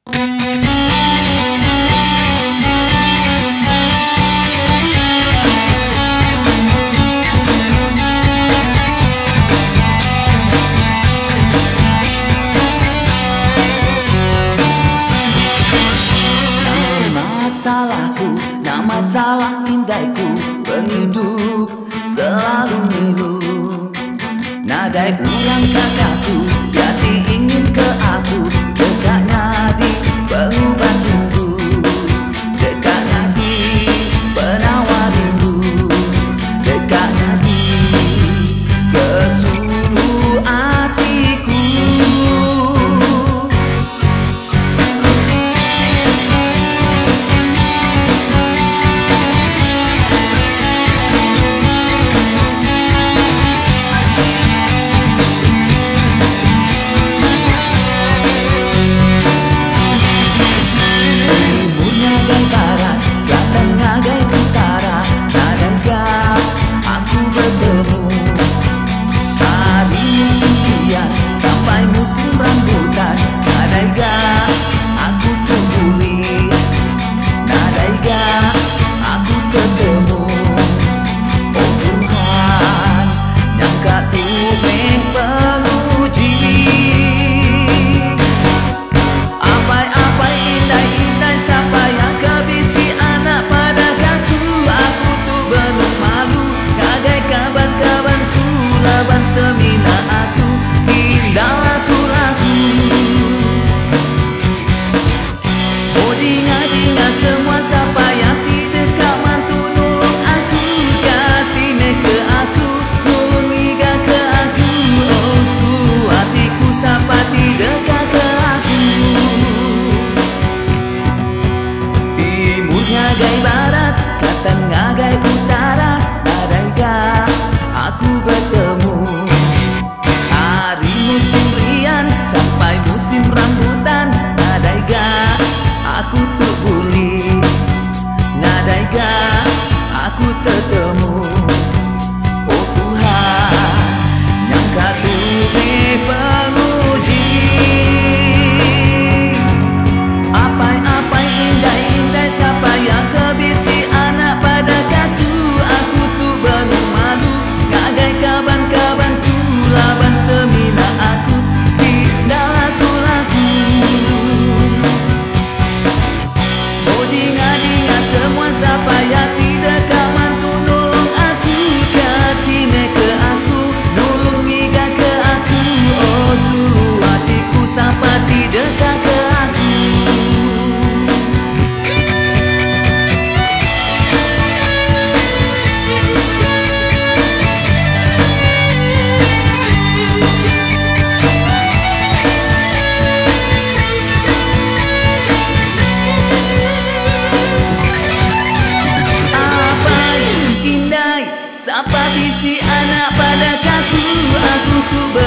Masalah indahku penghidup selalu ngilu. Nadai ulang kakakku jati ingin ke aku, dekatnya di pengubat rindu, dekatnya di penawar rindu, dekatnya di kesuluh hatiku. Ngagai barat, selatan ngagai utara, nadaikah aku bertemu. Hari musim rian sampai musim rambutan, nadaikah aku terbuli, nadaikah aku tertemu. Oh Tuhan, yang katuhi penguji, apai-apai indah-indah siapa yang kebisi anak pada kaku. Aku tu penuh malu, ngagai kaban-kabanku, laban semina aku tidak laku-laku. Oh dinga-dinga semua siapa yang tidak kaman tu nolong aku, kasih ke aku, nolongi ke aku. Oh suruh hatiku siapa tidak ke aku. Apa bisi anak pada kaku, aku ku